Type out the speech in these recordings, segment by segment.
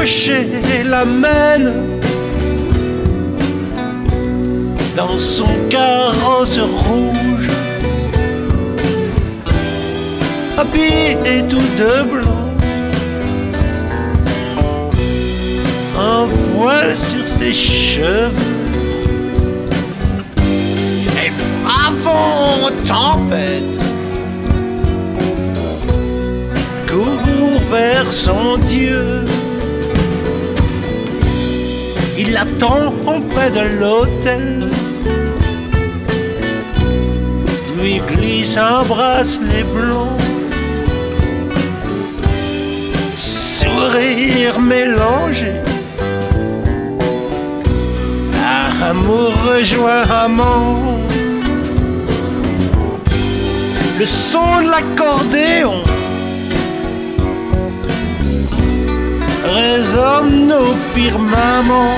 cocher l'amène dans son carrosse rouge, habillé tout de blanc, un voile sur ses cheveux, et bravant tempête, court vers son Dieu. Il l'attend près de l'autel, lui glisse un bracelet blanc, sourire mélangé, amour rejoint amant. Le son de l'accordéon résonne au firmament.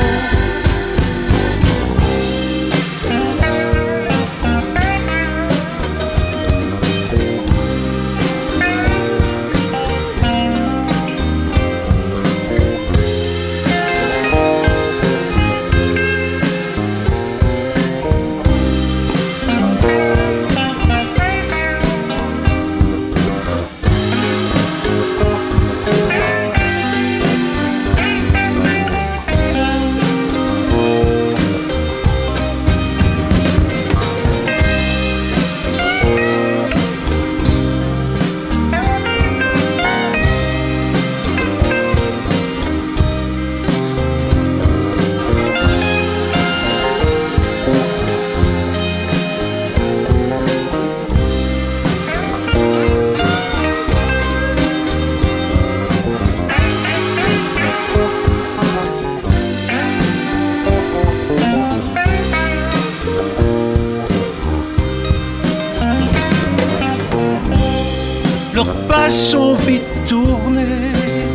Leurs pas sont vite tournées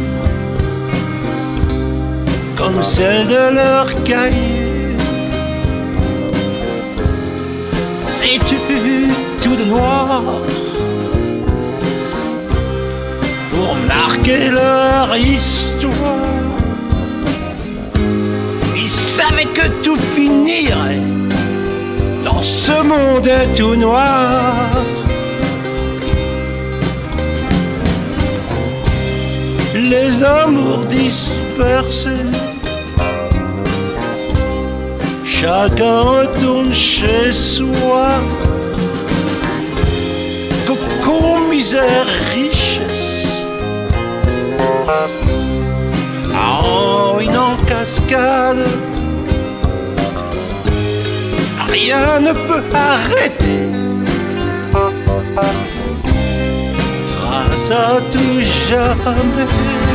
comme celles de leur cahier, vêtus tout de noir pour marquer leur histoire. Ils savaient que tout finirait dans ce monde tout noir. Les amours dispersés, chacun retourne chez soi. Cocon, misère, richesse, en ruine en cascade, rien ne peut arrêter grâce à tout jamais.